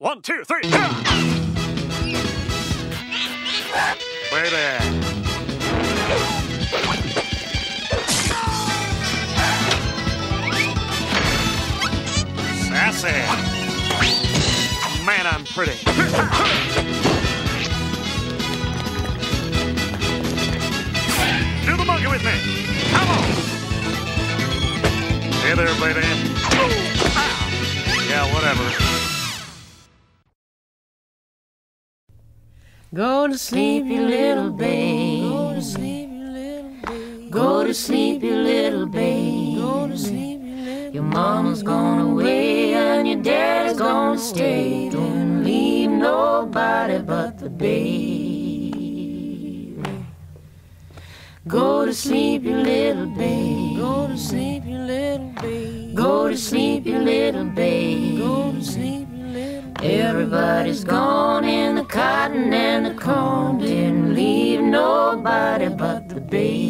1, 2, 3, yeah! Baby. Sassy. Man, I'm pretty. Do the monkey with me. Come on. Hey there, baby. Yeah, whatever. Go to sleep, you little babe. Go to sleep, you little babe. Go to sleep, you little babe. Go to sleep, you little babe. Your mama's gone away and your dad's gonna stay. Don't leave nobody but the babe. Go to sleep, you little babe. Go to sleep, you little babe. Go to sleep, you little babe. Go to sleep. Everybody's gone in the cotton and the corn. Didn't leave nobody but the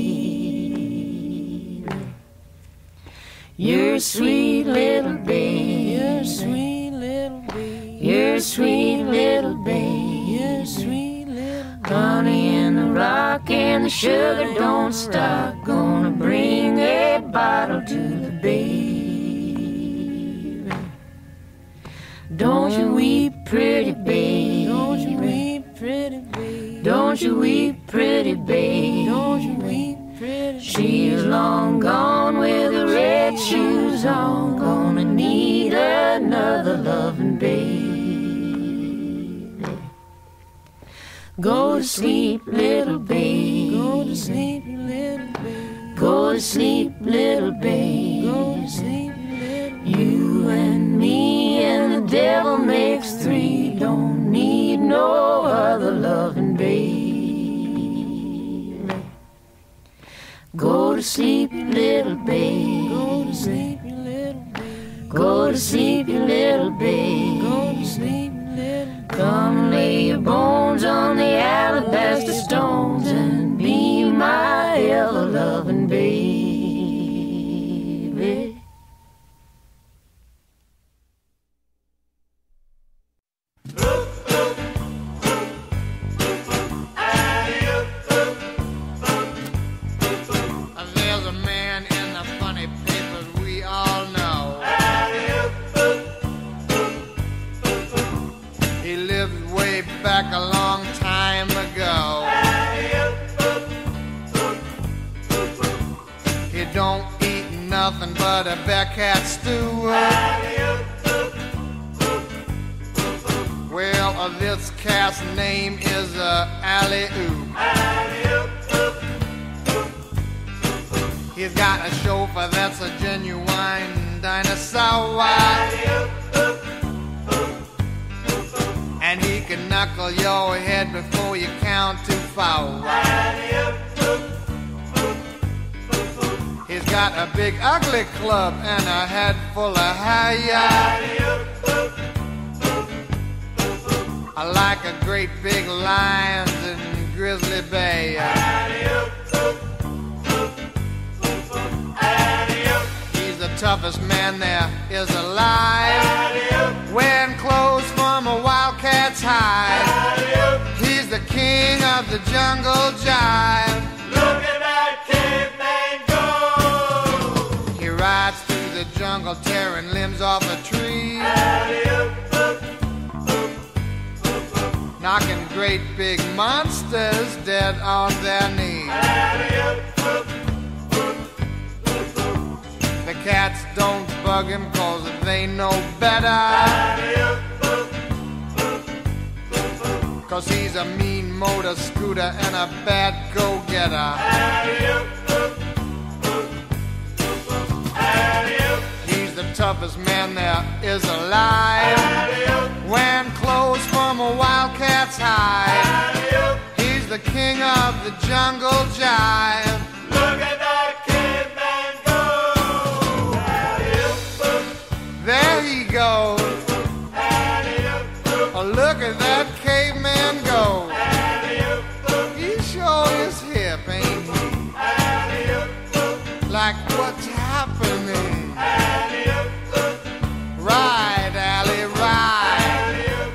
babe. You're a sweet little babe. You're a sweet little babe. You're a sweet little babe. You're a sweet little babe. Honey in the rock and the sugar don't stop. Gonna bring a bottle to the babe. Don't you weep, pretty babe. Don't you weep, pretty babe. Don't you weep, pretty babe. Don't you weep, pretty babe. She's long gone with the red shoes on. Gonna need another loving babe. Go to sleep, little babe. Go to sleep, little babe. Go to sleep, little babe. Go to sleep, little babe. You and me and the devil makes three. Don't need no other loving babe. Go to sleep, you little babe. Go to sleep, you little babe. Go to sleep, you little babe. Go to sleep, you little babe. Come lay your bones on the alabaster stones and be my ever loving baby. Back a long time ago. He don't eat nothing but a bearcat stew. Well, this cat's name is Alley-Oop. He's got a chauffeur that's a genuine dinosaur. And he can knuckle your head before you count to 4. He's got a big ugly club and a head full of hair. I like a great big lions and grizzly bear. He's the toughest man there is alive. Wearing clothes from a wildcat's hide. He's the king of the jungle jive. Look at that caveman go! He rides through the jungle tearing limbs off a tree. Knocking great big monsters dead on their knees. The cats don't bug him cause they know better. Cause he's a mean motor scooter and a bad go-getter. He's the toughest man there is alive. Wearing clothes from a wildcat's hide. He's the king of the jungle jive. Look at that caveman go! There he goes. Oh, look at that caveman go. He sure is hip, ain't he? Like what's happening? Ride, Allie, ride.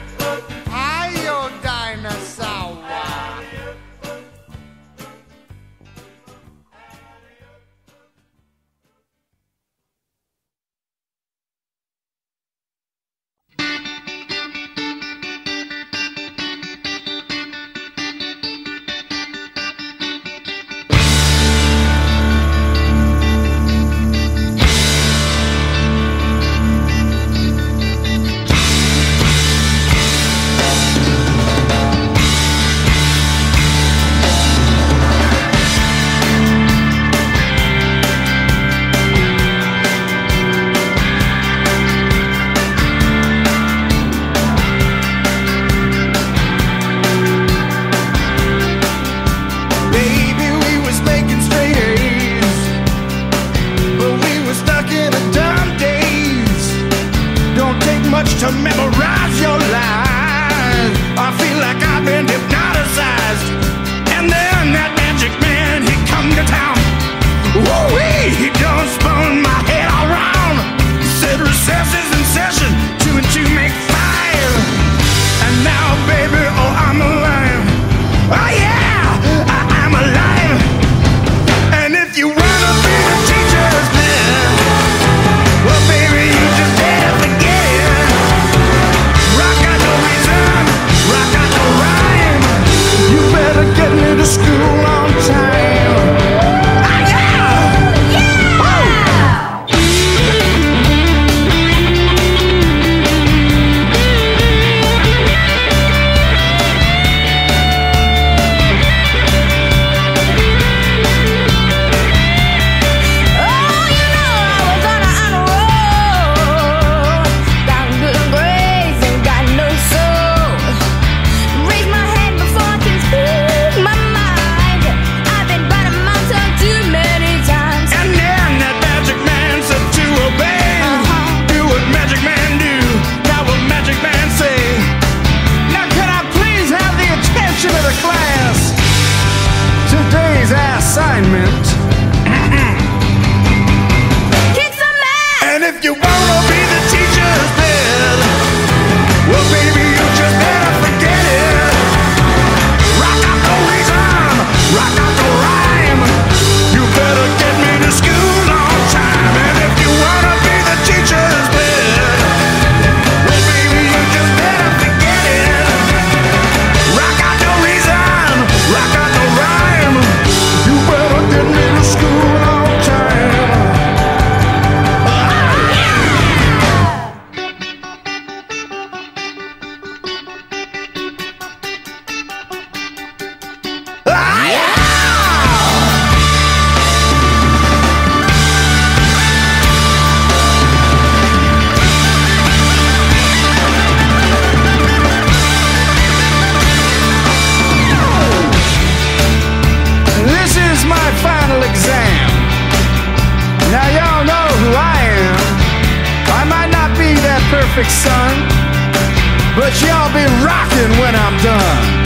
lyrics, son, but y'all be rocking when I'm done.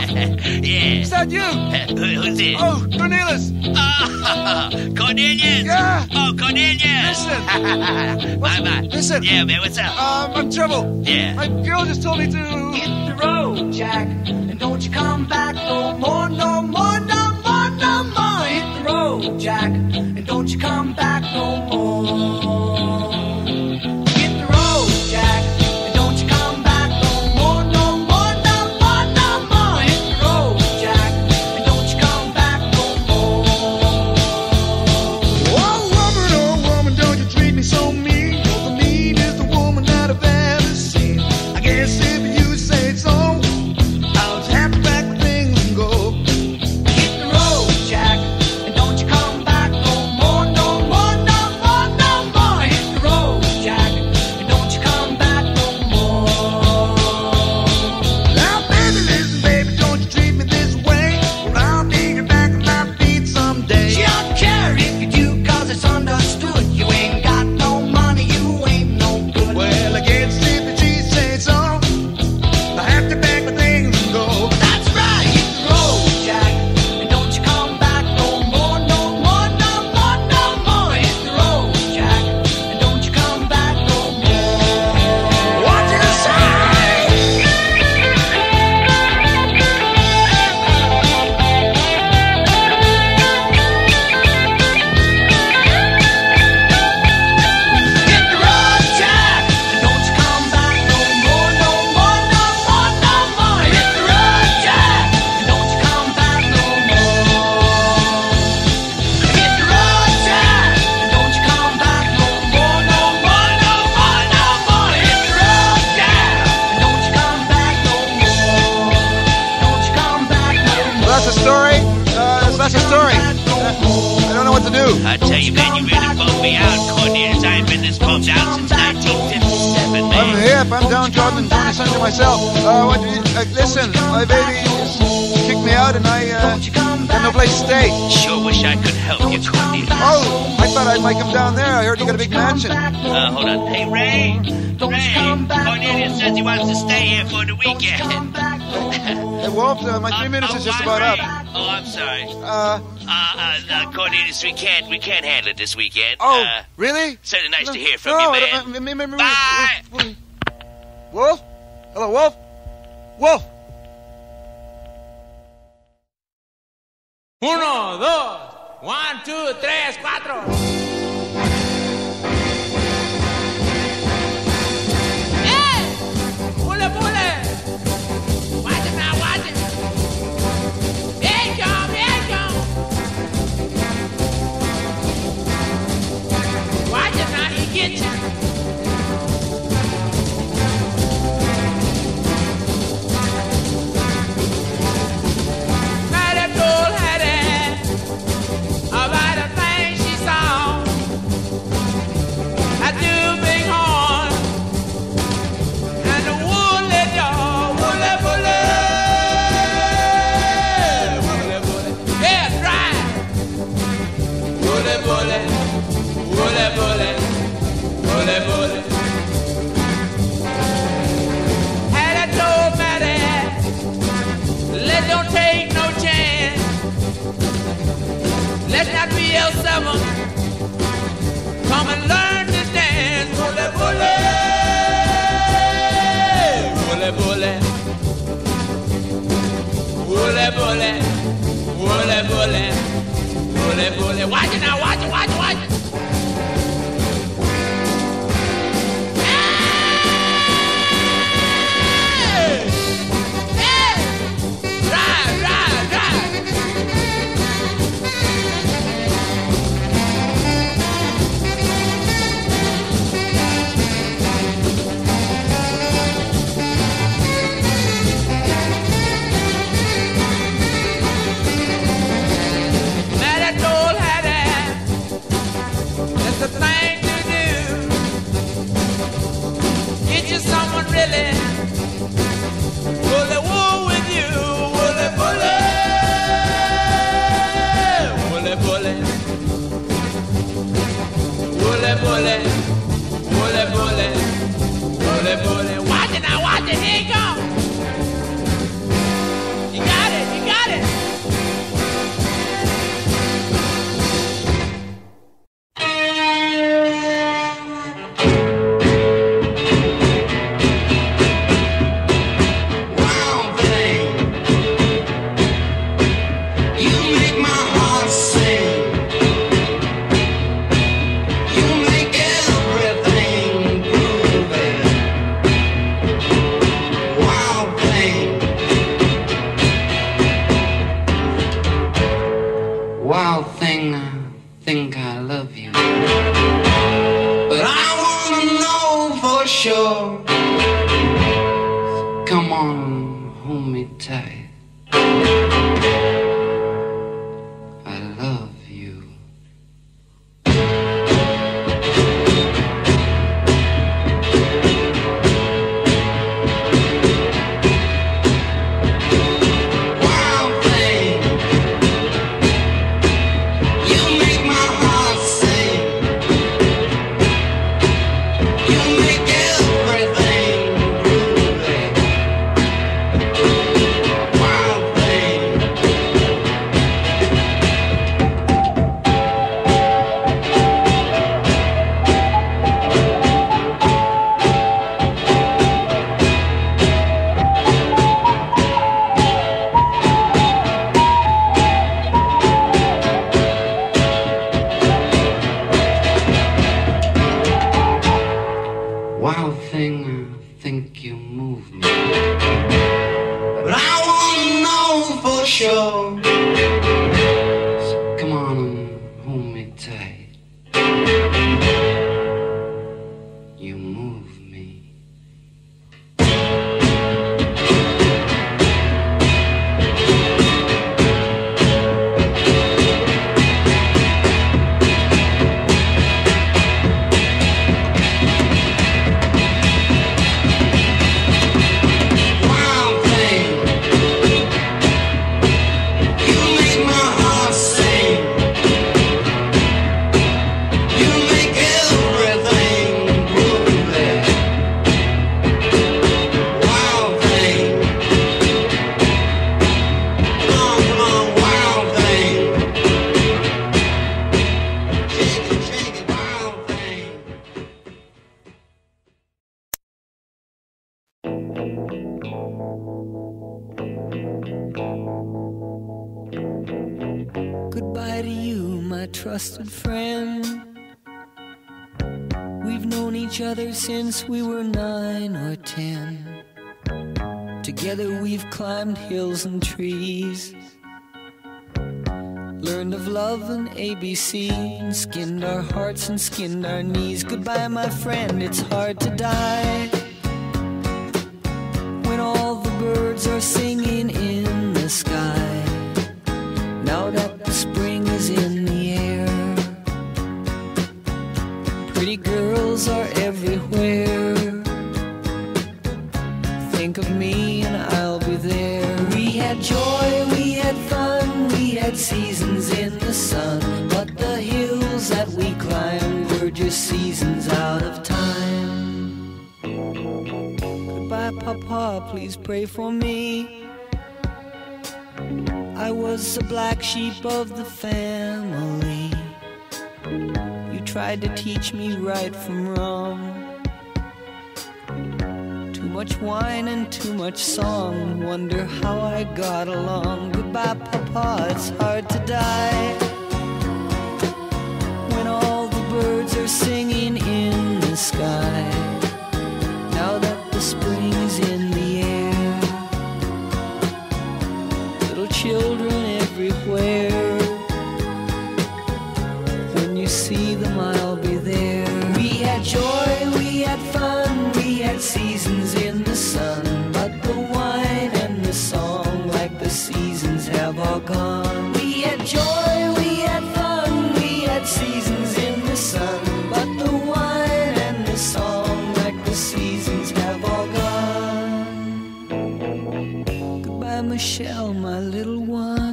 Yeah. Is that you? Who's this? Oh, Cornelius. Oh, Cornelius. Yeah. Oh, Cornelius. Listen. Bye. Listen. Yeah, man, what's up? I'm in trouble. Yeah. My girl just told me to... Hit the road, Jack, and don't you come back no more, no more, no more, no more. Hit the road, Jack, and don't you come back no more. Hit the road, Jack, and don't you come back no more, no more, no more, no more. Hit the road, Jack, and don't you come back no more. Oh woman, don't you treat me so mean. You're the meanest woman that I've ever seen. I guess if you say so, I'll just have to pack my things and go. Hit the road, Jack, and don't you come back no more, no more, no more, no more. Hit the road, Jack, and don't you come back no more. Now baby, listen, baby, don't you treat me this way, or I'll be your back on my feet someday. She don't care if you do, cause it's understood. You ain't got no money, you ain't no good. Well, I guess if she says so, I have to pack my things and go. That's right, hit the road, Jack, and don't you come back no more, no more, no more, no more. Hit the road, Jack, and don't you come back no more. What you say? Hit the road, Jack, and don't you come back no more, no more, no more, no more. Hit the road, Jack, and don't you come back no more. Hit the road, Jack, and don't you come back no more, no more, no more, no more. Hit the road, Jack, and don't you come back no more. Don't you come back no more. Well, that's a story. That's a story. I don't know what to do. I tell you, man, you really bummed me out, Cornelius. I ain't been this bummed out since 1957, I'm man. hip. I'm downtrodden, Johnny Sun to myself. Listen, my baby kicked me out, and I got no place to stay. Sure wish I could help you, Cornelius. Oh, I thought I might come down there. I heard you got a big mansion. Hold on. Hey, Ray. Cornelius says he wants to stay here for the weekend. Hey, Wolf, my 3 minutes is just about up. Oh, I'm sorry. Cornelius, we can't handle it this weekend. Oh, really? Certainly nice to hear from No, you, man. Bye. Bye. Wolf? Hello, Wolf? Wolf? 1, 2, 1, 2, 3, 4. ¡Eh! ¡Pule! Watch it now, watch it. Here it come. Watch it now, he get you. Now that old Hattie about a thing she saw. I do big horn and the woolly dog, woolly, yeah, dry, woolly, Had I told Maddie, let's don't take no chance. Let's not be L7. Come and learn to dance. Bully. Watch it now, watch it. Hey! Drive. Maddie told Hattie, that's the thing to do. Get you someone really woolly wool with you, woolly. Watch it now, here it comes. You got on and hold me tight. I love you. Wild thing, you make my heart sing. You make everything groovy. Wild thing. Wild thing, I think you move me. But I wanna know for sure. So come on and hold me tight. You move me. Wild thing, you make my heart sing. You make everything groovy. Wild thing, come on, wild thing. Shake it, wild thing. Goodbye to you, my trusted friend. We've known each other since we were 9 or 10. Together we've climbed hills and trees, learned of love and ABC, and skinned our hearts and skinned our knees. Goodbye, my friend, it's hard to die when all the birds are singing in the sky. Now that the spring is in the air, pretty girls are everywhere. Think of me and I'll be there. We had joy, we had fun, we had seasons in the sun, but the hills that we climbed were just seasons out of time. Goodbye, Papa, please pray for me. I was the black sheep of the family. You tried to teach me right from wrong. Too much wine and too much song. Wonder how I got along. Goodbye, Papa, it's hard to die when all the birds are singing in the sky. Now that the spring is in the air, little children everywhere. When you see them, I'll be there. We had joy, we had fun, we had seasons in the sun, but the wine and the song, like the seasons, have all gone. We had joy, we had fun, we had seasons in the sun, but the wine and the song, like the seasons, have all gone. Goodbye, Michelle, my little one.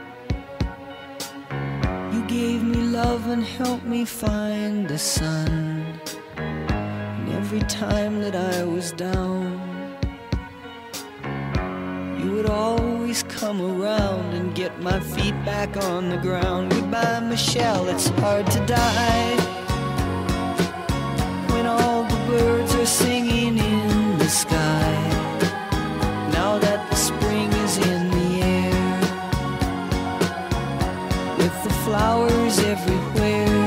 You gave me love and helped me find the sun. And every time that I was down, you would always come around and get my feet back on the ground. Goodbye, Michelle, it's hard to die when all the birds are singing in the sky. Now that the spring is in the air, with the flowers everywhere,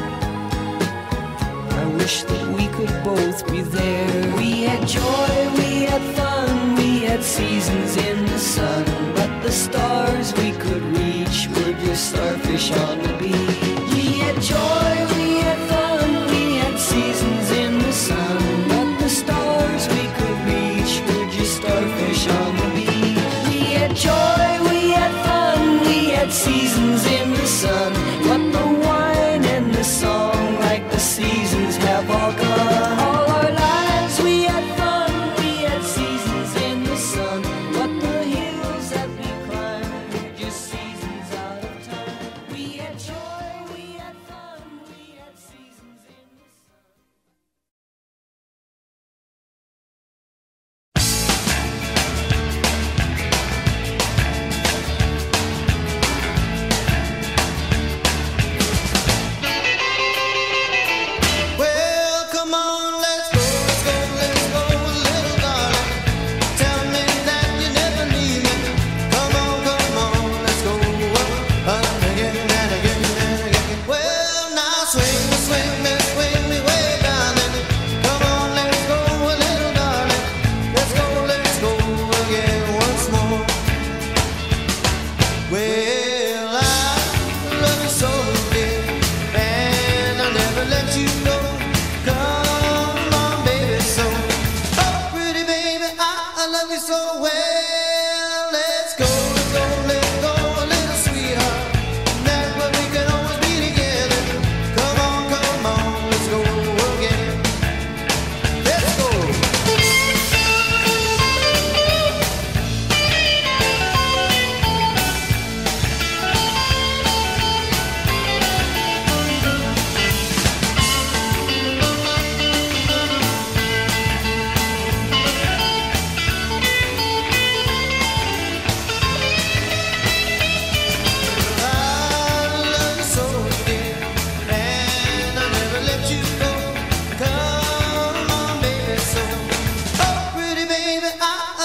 I wish that we could both be there. We had joy, we had fun, we had seasons in the sun, but the stars we could reach were just starfish on the beach. We had joy, we had fun, we had seasons in the sun, but the stars we could reach were just starfish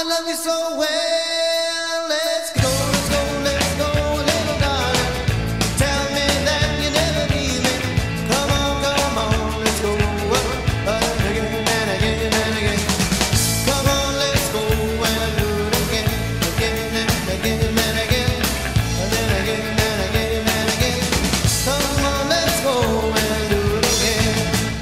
I love you so well. Let's go, little darling. Tell me that you never leave me. Come on, let's go again and again and again. Come on, let's go and do it again and again and again, and then again and again and again. Come on, let's go and do it again.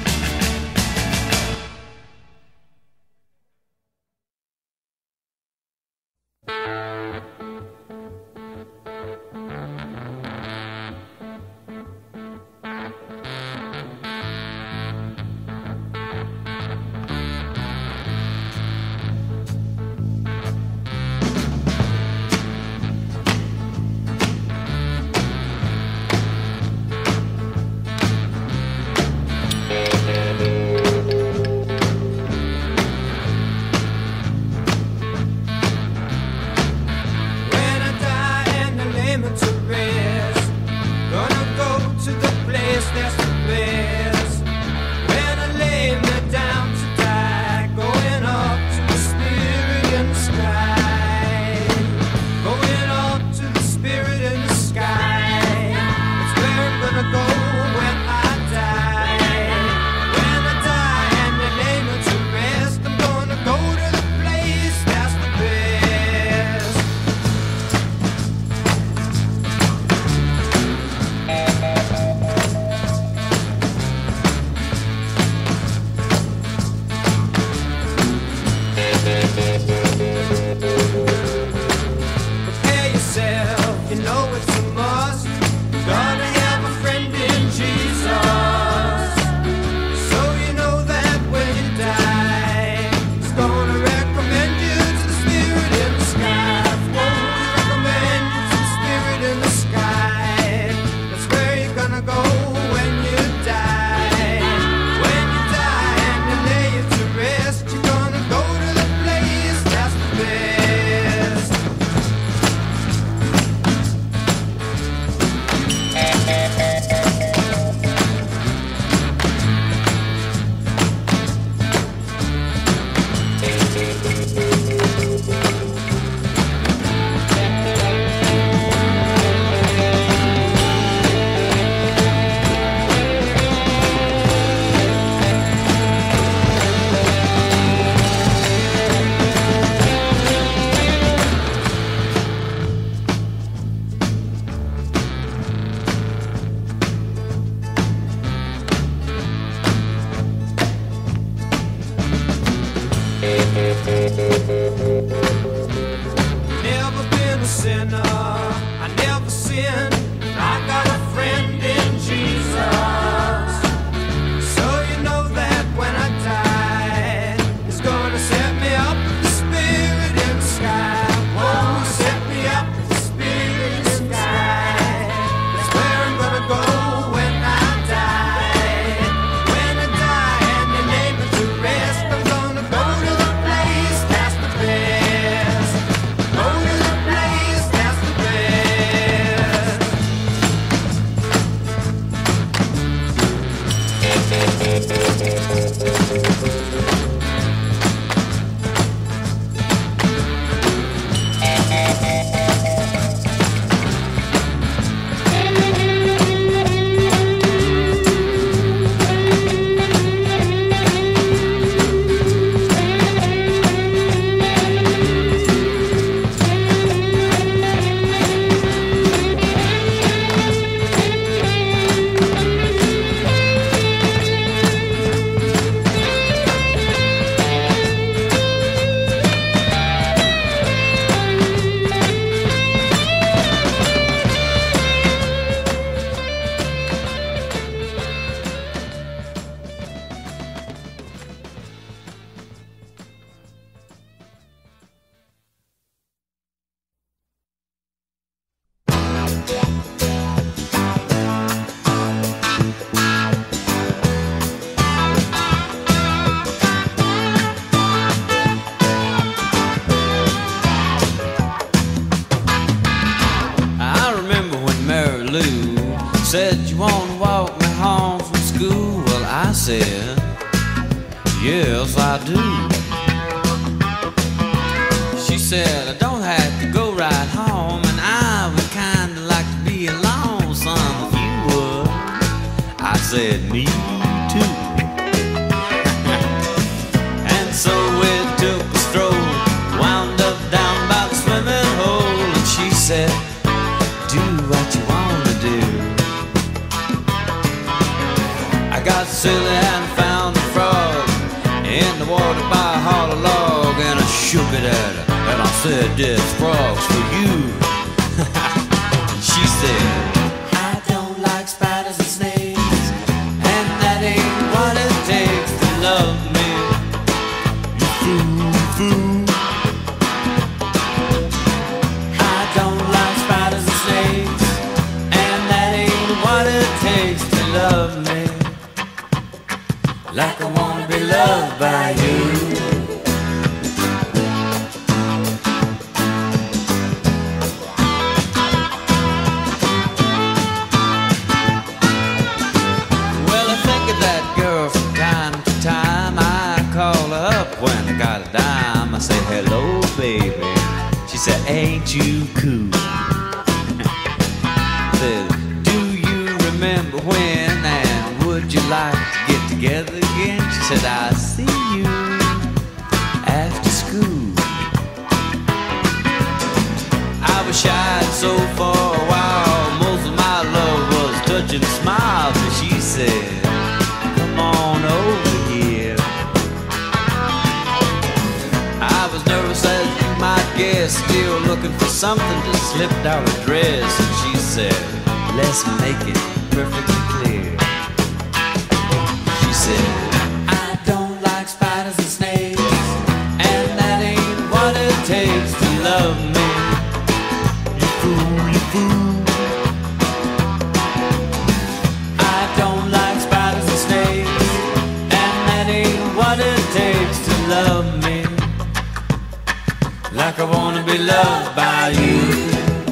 When I die and I lay me to rest, gonna go to the place that's the best. When I lay me down to die, going up to the spirit in the sky, going up to the spirit in the sky. That's where I'm gonna go when I die. When I die and they lay me to rest, I'm gonna go to the place that's the best. Prepare yourself, you know it's a must. Gotta have a friend in Jesus. So you know that when you die, He's gonna recommend you to the spirit in the sky. Won't recommend you to the spirit in the sky. That's where you're gonna go when you die. When you die and they lay you to rest, you're gonna go to the place that's the best. Never been a sinner, I never sinned. I got a friend in Jesus. So you know that when I die, He's gonna set me up with the spirit in the sky. Oh, set me up with the spirit in the sky. That's where I'm gonna go when I die. When I die and they lay me to rest, I'm gonna go to the place that's the best. Go to the place that's the best. Said you wanna walk me home from school. Well, I said, yes, I do. said, I don't have to go right home, and I would kinda like to be alone, son, if you would. I said, me too. And so we took a stroll, wound up down by the swimming hole, and she said, do what you wanna do. I got silly and found a frog in the water by a hollow log, and I shook it at her, and I said, this frog's for you. She said, I don't like spiders and snakes, and that ain't what it takes to love me. You fool, fool. I don't like spiders and snakes, and that ain't what it takes to love me. Like I wanna be loved by you. Well, I think of that girl from time to time. I call her up when I got a dime. I say, hello, baby. She said, ain't you cool? Said, do you remember when, and would you like to get together again? She said, I'll see you after school. I was shy so for a while, most of my love was touching smiles, and she said, come on over here. I was nervous as you might guess, still looking for something to slip down her dress, and she said, let's make it perfectly clear. She said, I don't like spiders and snakes, and that ain't what it takes to love me. You fool, you fool. I don't like spiders and snakes, and that ain't what it takes to love me. Like I wanna be loved by you.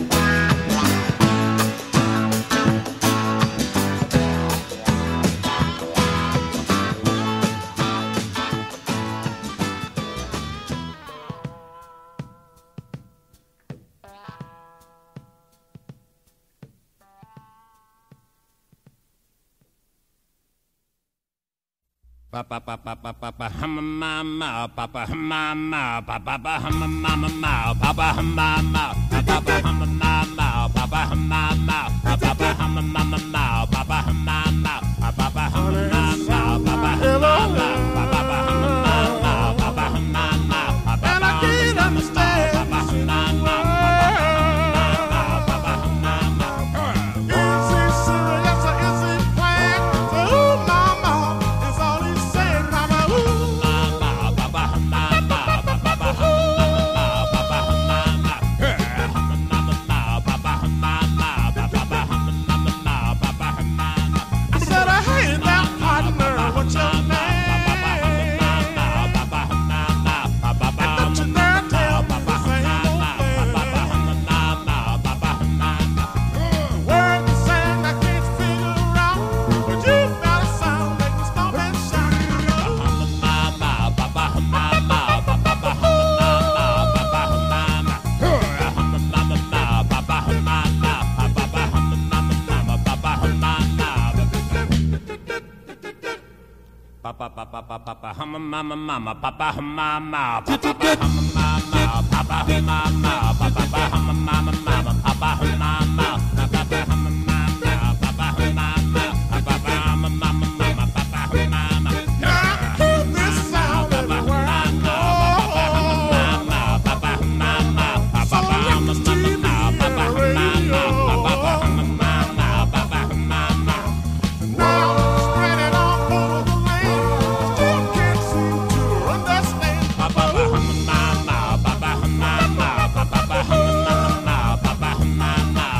Papa papa papa hum mama papa hum mama papa hum mama papa hum mama papa hum mama papa hum mama papa hum mama papa hum mama papa hum mama papa hum mama papa hum mama papa hum mama and I can't understand papa hum mama papa hum mama. Is he serious or is he playing? Ooh mama is all he's saying, mama. Ooh mama papa hum mama papa hum mama papa hum mama hum mama papa hum mama papa hum mama papa hum mama. I said, hey now partner, what's your name? Papa hum mama mama papa hum mama papa hum mama papa hum mama papa hum mama mama papa hum mama papa hum mama papa hum mama papa hum mama mama papa hum mama. Now this sound of the world. Papa hum mama papa hum mama papa hum mama papa hum mama papa hum mama papa hum mama. Now spread it all over the land. Still can't seem to understand. Papa hum mama papa hum mama papa hum mama papa hum mama